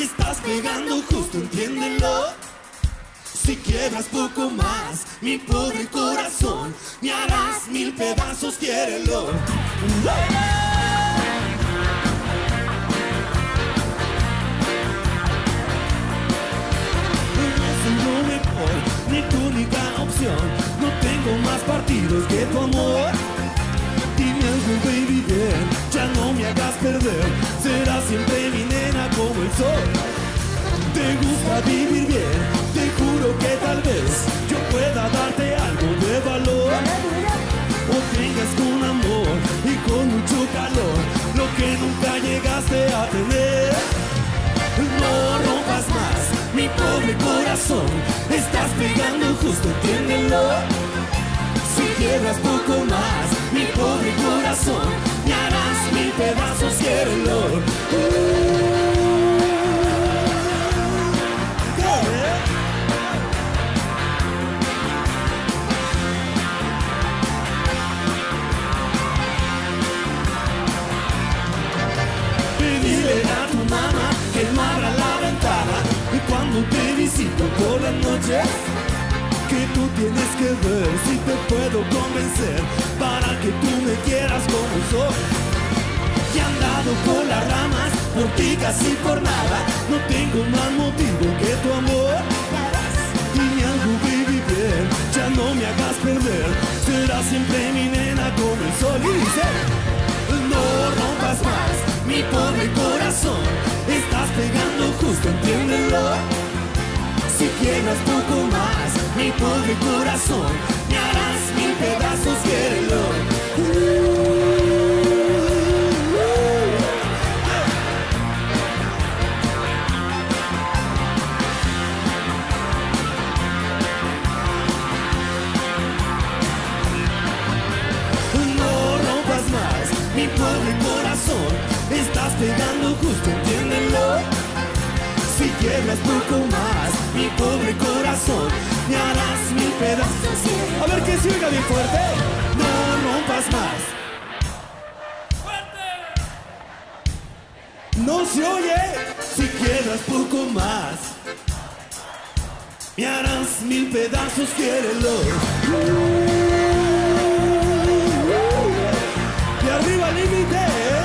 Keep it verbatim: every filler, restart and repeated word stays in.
estás pegando justo, entiéndelo. Si quiebras poco más, mi pobre corazón, me harás mil pedazos, quiérelo. Ni tu única opción, no tengo más partidos que tu amor. Dime algo, baby, bien, ya no me hagas perder. Serás siempre mi nena como el sol. Te gusta vivir bien, te juro que tal vez yo pueda darte algo de valor. O tengas con amor y con mucho calor lo que nunca llegaste a tener. No rompas más mi pobre corazón, estás pegando justo, entiéndelo. Si quiebras poco más, mi pobre corazón, me harás mil pedazos, quiérelo. Uh. Pedile a tu mamá que no abra la ventana y cuando te visito por la noche, que tú tienes que ver si te puedo convencer para que tú me quieras como soy. Y he andado por las ramas, por ti casi por nada, no tengo más motivo que tu amor. Dime algo, baby, bien, ya no me hagas perder, serás siempre mi nena como el sol. Y dice, no rompas más mi pobre corazón, estás pegando justo, entiéndelo. Si quiebras poco más, mi pobre corazón, me harás mil pedazos, quiérelo. Uh. Mi pobre corazón, estás pegando justo, entiéndelo. Si quiebras poco más, mi pobre corazón, me harás mil pedazos. A ver que se oiga bien fuerte. No rompas más. ¡Fuerte! No se oye. Si quiebras poco más, me harás mil pedazos, quiérelo. Uh. Y arriba el límite.